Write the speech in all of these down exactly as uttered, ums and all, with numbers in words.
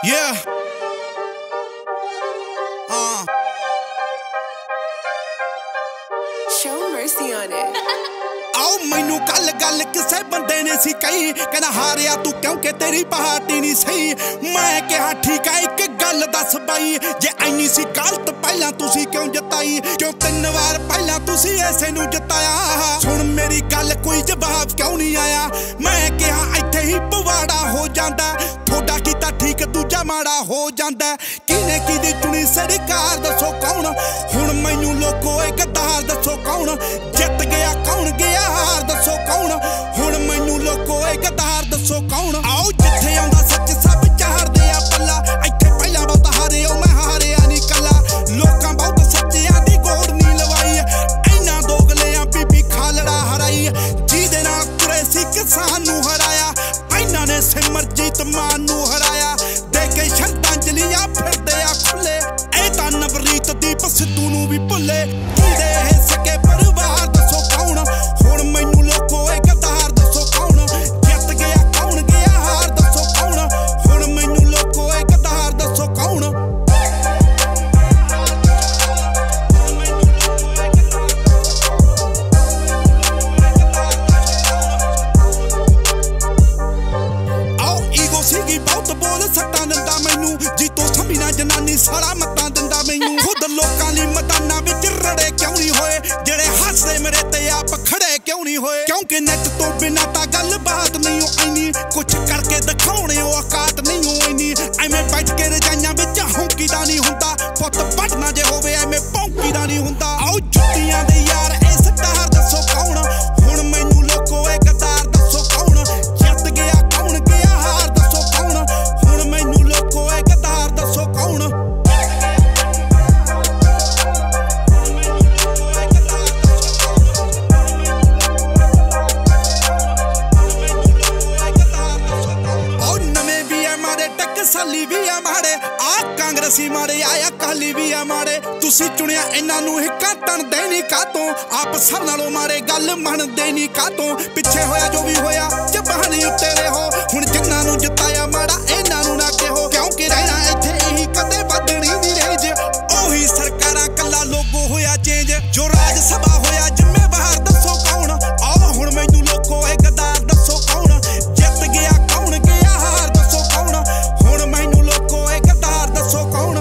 Yeah. Uh. Show mercy on it. आओ मैनू गल गल किसे बंदे ने सी कही कहना हारिया तू क्योंकि तेरी पार्टी नहीं सही। मैं कहा ठीक है एक गल दस बाई जे इन्नी सी गलत पहला तुसी क्यों जताई क्यों तीन वार पहला तुसी ऐसे नू जताया। सुन मेरी गल कोई जवाब क्यों नहीं आया। मैं कहा इत्थे ही पवाड़ा हो जांदा थोड़ा कीता ठीक दूजा माड़ा हो जांदा। किने किदी चुनी सरकार दसो कौन हुण मैनू लोको एक गद्दार दसो कौन जित गया कौन गया हार दसो कौन हुण मैनू लोको एक गद्दार दसो कौन। आओ जिथे आउंदा सच सब चारदे आ पल्ला इत्थे पहला बहुत हारे ओ मैं हारिया नहीं कला। लोकां बहुत सच्चियां दी गोड़ नहीं लवाई इन्ना दोगलियां बीबी खालड़ा हराई जिहदे नाल तुरे सी किसान नू हराया। इन्ना ने सिमरजीत मान नू हराया दे के श्रद्धांजलियां फिरदे आ खुले ए तां नवरीत दीप सिद्धू नू भी भुले। किहदे ए सके परिवार दसो कौन हुण मैनू लोको एक गद्दार दसो कौन जित गया कौन गया हार दसो कौन हुण मैनू लोको एक गद्दार दसो कौन। आओ ईगो सीगी बहुत बोल सट्टा दिंदा मैनू जी तो समझी ना जनानी सारा मत्ता दिंदा मैनू। खुद लोकां लई मैदानां विच रड़े क्यों नहीं होए जेड़े हसदे मेरे ते आप खड़े क्यों नहीं होए क्योंकि नेट तो बिना तां गल बात नहीं हो इन्नी कुछ करके दिखाउणे ओ औकात नहीं हो इन्नी। एवें बैठ के रजाइयां विच हौंकीदा नहीं हुंदा पुੱਤ पढ़ना जे होवे एवें भौंकीदा नहीं हुंदा। आओ जुੱਤੀਆਂ ਦੇ यार ए सटार दसो कौन हुण मैनू लोको ए गद्दार दसो कौन जित गया कौन गया हार दसो कौन हुण मैनू लोको ए गद्दार दसो कौन। साली भी आ माड़े आ कांग्रेसी माड़े आया काली भी आ माड़े तुसी चुनिया इन्हां नू हिक्का तणदे नहीं कातों आप सब नालों माड़े गल मनदे नहीं कातों। पिछे होया जो भी होया जबानी उत्ते रहो हुण जिन्हां नू जिताया माड़ा इन्हां नू ना कहो क्योंकि रहना इत्थे यही कदे बदनी दी रेंज ओही सरकारां कल्ला लोगो होया चेंज जो राज सभा होया जिम्मेवार दसो कौन। आओ हुण मैनू लोको ए गद्दार दसो कौन जित गया कौन गया हार दसो कौन हुण मैनू लोको ए गद्दार दसो कौन।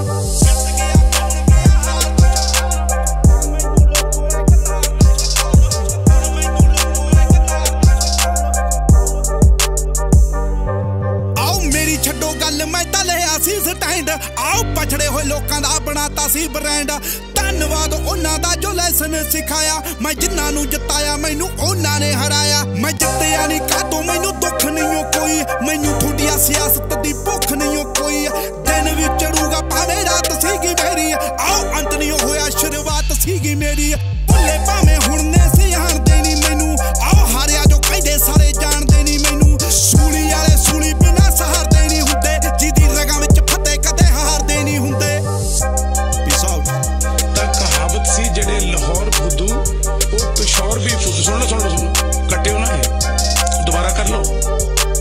आओ मेरी छड्डो गल मैं तां लिया सी स्टैंड आओ पछड़े होए लोकां दा बनाता सी ब्रांड। धन्नवाद उन्हां दा जो लैसन सिखाया मैं जिन्हां नू जिताया मैनू उन्हां ने हराया। मैं जित्तिया नहीं कातों मैनू दुख नहीं हो कोई मैनू थोड़िया सियासत दी भुख नहीं हो कोई दिन भी चढ़ूगा भावें रात सीगी मेरी। आओ अंत नहीं होया शुरुआत सीगी मेरी भुले भावें हुण ने सियाण देनी मैनू। आओ हारिया जो कहदे सारे जान देनी मैनू सूली वाले सूली बिना सहार देनी हुंदे जिहदी रगां विच फते कदे हार देनी हुंदे। पीस आउट तां कहावत सी जेड़े लाहौर फुद्दू ओ पेशौर भी फुद्दू सुन लो सुन लो सुन कट्टिओ ना है दोबारा कर लो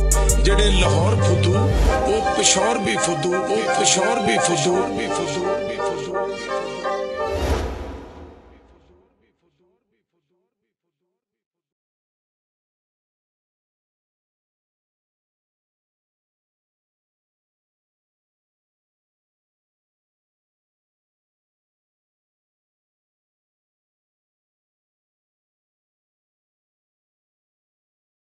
जेड़े लाहौर फुद्दू ओ पेशौर भी फुद्दू ओ पेशौर भी फुद्दू भी फुद्दू।